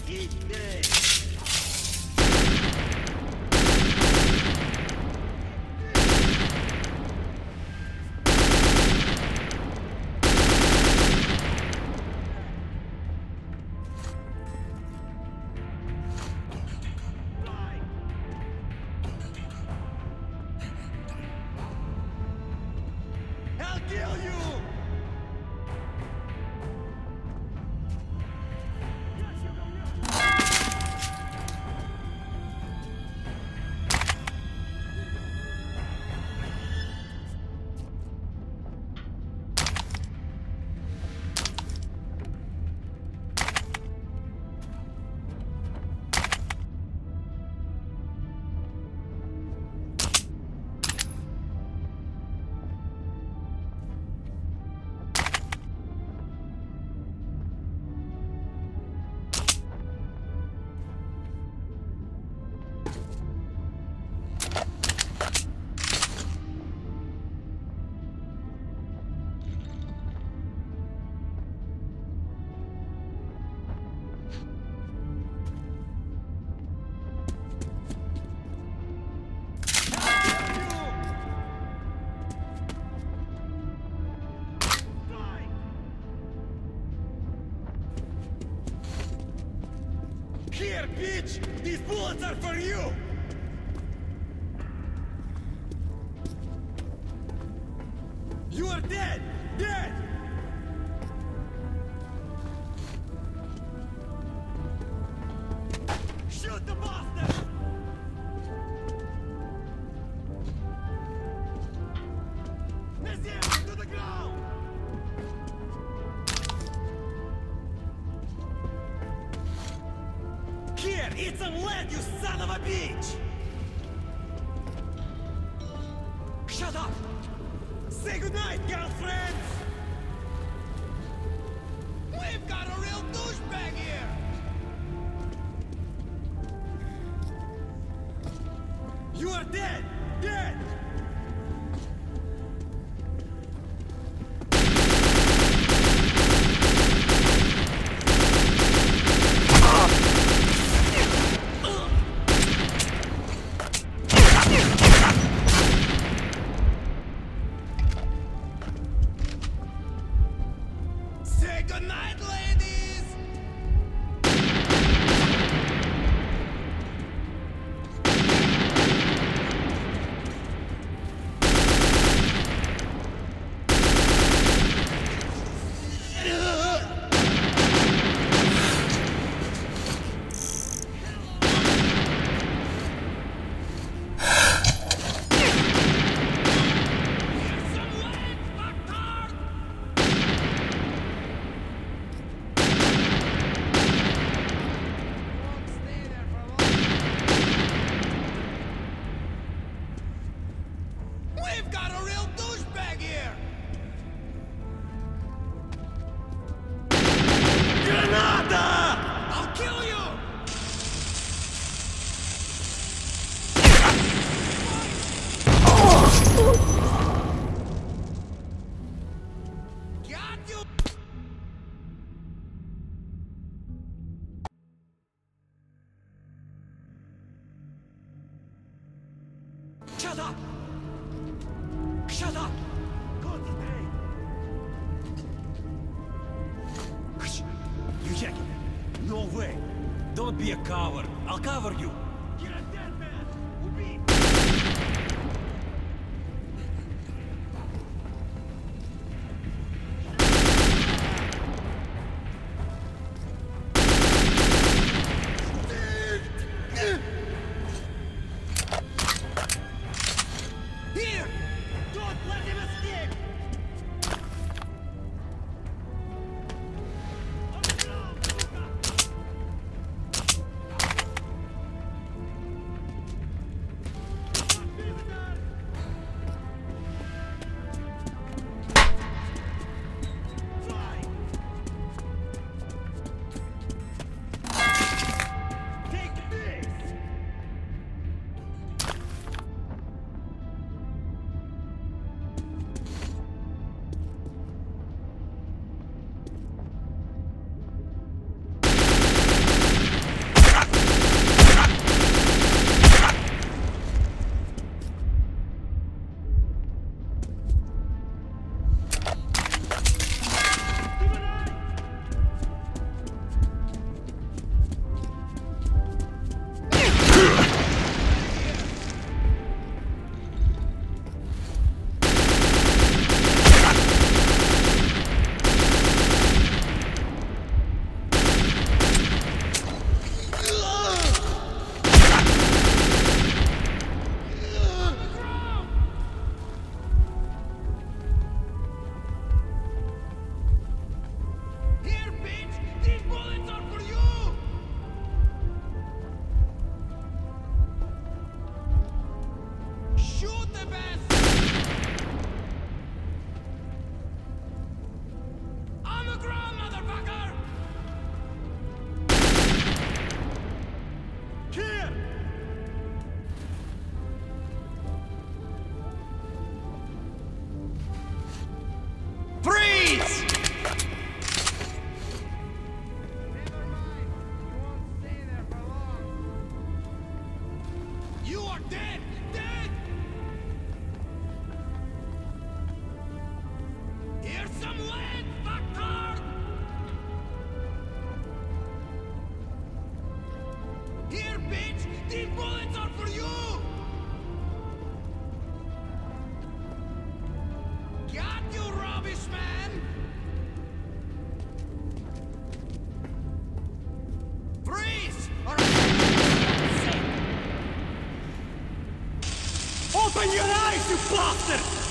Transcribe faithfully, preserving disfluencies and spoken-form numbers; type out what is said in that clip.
Eat me! I'll kill you! Here, bitch! These bullets are for you! You are dead! Dead! Shoot the bastard! Nazir, to the ground! Here, eat some lead, you son of a bitch! Shut up! Say goodnight, girlfriends! We've got a real douchebag here! You are dead! Dead! Say goodnight, ladies! We've got a real douchebag here! Granada! I'll kill you! Got you! Shut up! Shut up! Concentrate! You check it. No way! Don't be a coward. I'll cover you. You're a dead man! Убить! Here! Don't let him escape! On the ground, Luka! These bullets are for you! Got you, rubbish man! Freeze! Or Open your eyes, you bastard!